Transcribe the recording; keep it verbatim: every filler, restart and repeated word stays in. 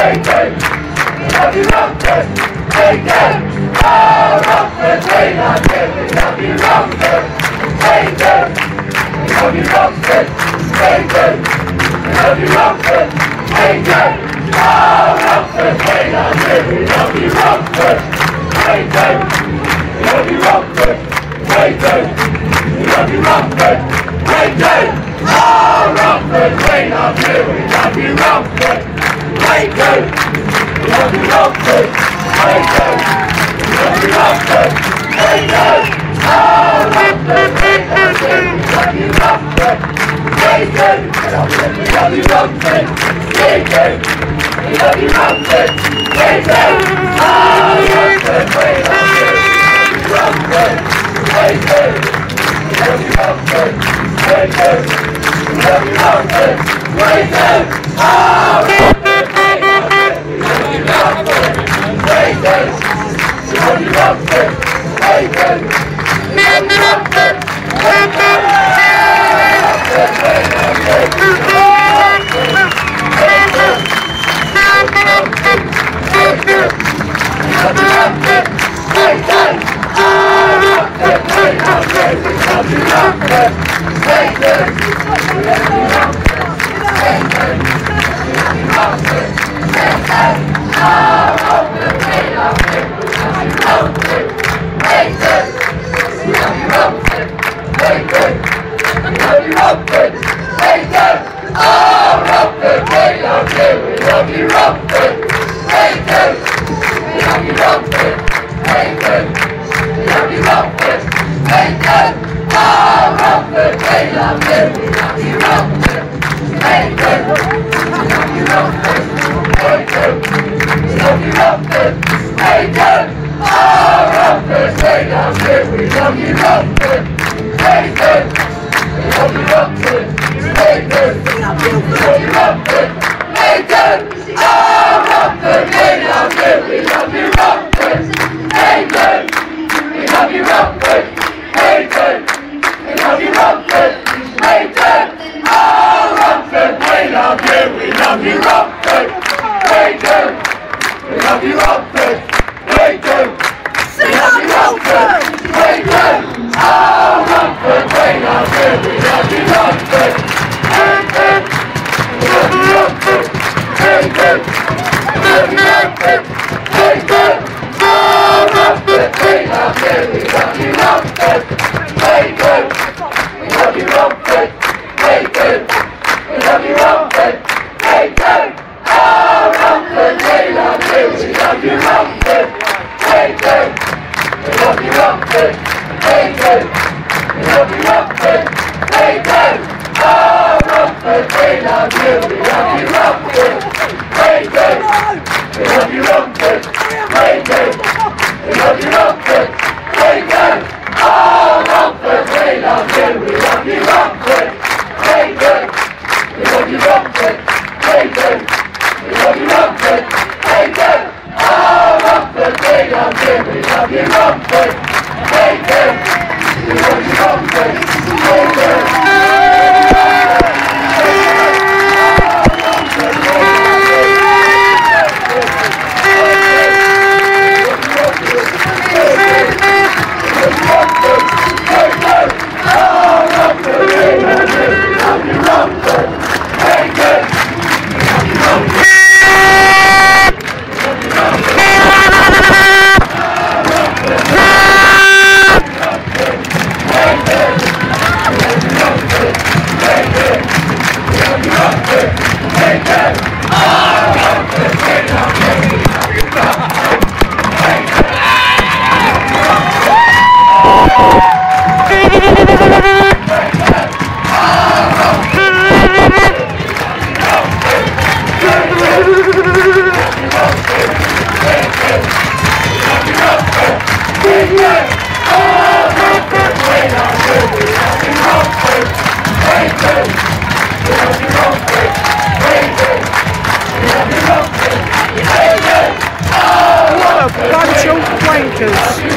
love you, Romford. Bacon. Oh, Romford, we love you. We love you, Romford. Bacon. We love you, Romford. Bacon. We love you, Romford. Bacon. Oh, Romford, we love you. We love you, Romford. Bacon. We love you, Romford. Bacon. We love you, Romford. Bacon. Oh, Romford, we love you. We love you, Romford. Bacon. We love you, Romford. Bacon. We love you, Romford. Bacon. Oh, Romford, we love you. We love you, Romford. Bacon. We love you, Romford. Bacon. We love you, Romford. Bacon. Oh, Romford, we love you. We love you, Romford. Bacon. We love you, Romford. Bacon. We love you, Romford. Bacon. Oh, Romford, we love you. We love you, Romford. Bacon. We love you, Romford. Bacon. We love you, Romford. Bacon. Romford, we love you. Bacon. Romford. Bacon. We love you, Romford. Bacon. Oh, Romford, we love you. We love you, Romford. Bacon. We love you, Romford. Bacon. We love you, Romford. Bacon. Oh, Romford, we love you. We love you, Romford. Bacon. We love you, Romford. Bacon. We love you, Romford. Bacon. Oh, Romford, we love you. We love you, Romford. Bacon. We love you, Romford. Bacon. We love you, Romford. Bacon. Oh, Romford, we love you. We love you, Romford. Bacon. We love you, Romford. Bacon. We love you, Romford. Bacon. Oh, Romford, we love you. We love you, Romford. Bacon. We love you, Romford. Bacon. We love you, Romford. Bacon. Oh, Romford, we love you. We love you, Romford. Bacon. We love you, Romford. Bacon. We love you, Romford. Bacon. Oh, Romford, we love you. We love you, Romford. Bacon. We love you, Romford. Bacon. We love you, Romford. Bacon. Oh, Romford, we love you. We love you, Romford. Bacon. We love you, Romford. Bacon. We love you, Romford. Bacon. Oh, Romford, we love you. We love you, Romford. Bacon. We love you, Romford. Bacon. We love you, Romford. Bacon. Oh, Romford, we love you. We love you, Romford. Bacon. We love you, Romford. Bacon. We love you, Romford. Bacon. Oh, Romford, we love you. We love you, Romford. Bacon. We love you, Romford. Bacon. We love you, Romford. Bacon. Oh, Romford, we love you. We love you, Romford. Bacon. We love you, Romford. Bacon. We love you, Romford. Bacon. Oh, Romford, we love you. We love you, Romford. Bacon. We love you, Romford. Bacon. Bunch of wankers.